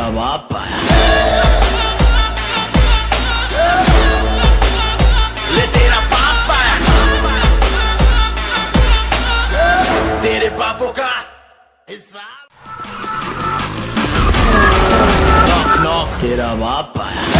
बाप आया। ले तेरा बाप आया, तेरे बापों का हिसाब। नॉक नॉक, तेरा बाप आया।